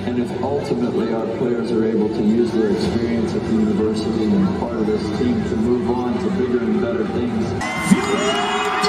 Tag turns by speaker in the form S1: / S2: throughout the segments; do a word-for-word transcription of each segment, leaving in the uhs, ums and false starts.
S1: And if ultimately our players are able to use their experience at the university and part of this team to move on to bigger and better things.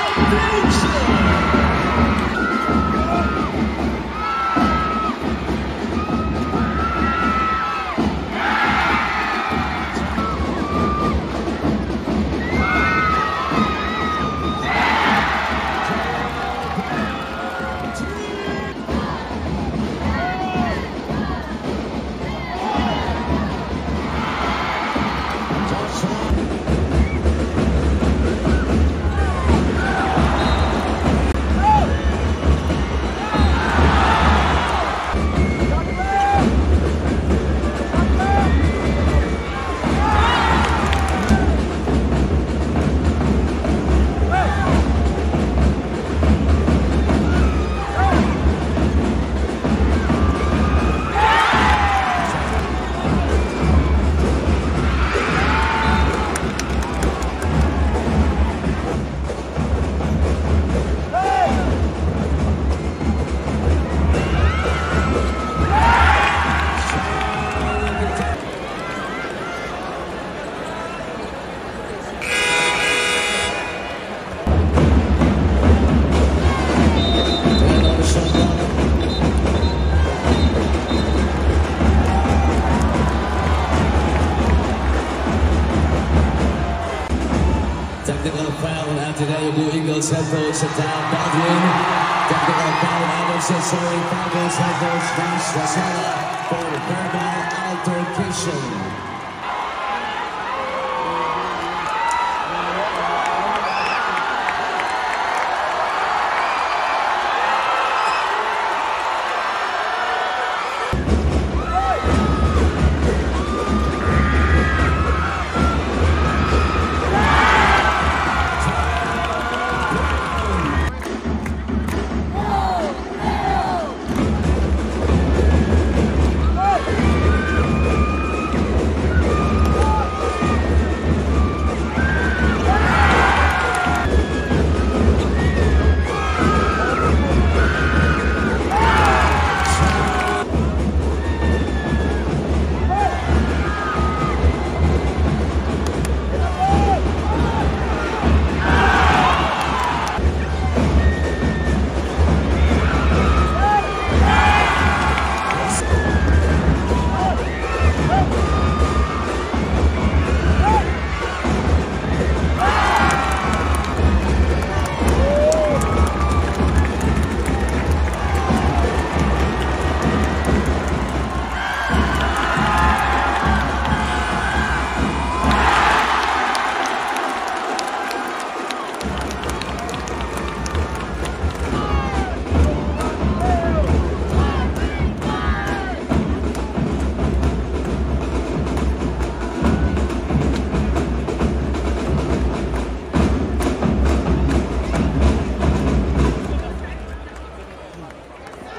S2: Technical foul on Ateneo, Blue Eagles head coach down Baldwin. Technical foul on Adamson, sorry, Falcons head coach Nash, Racela for verbal altercation.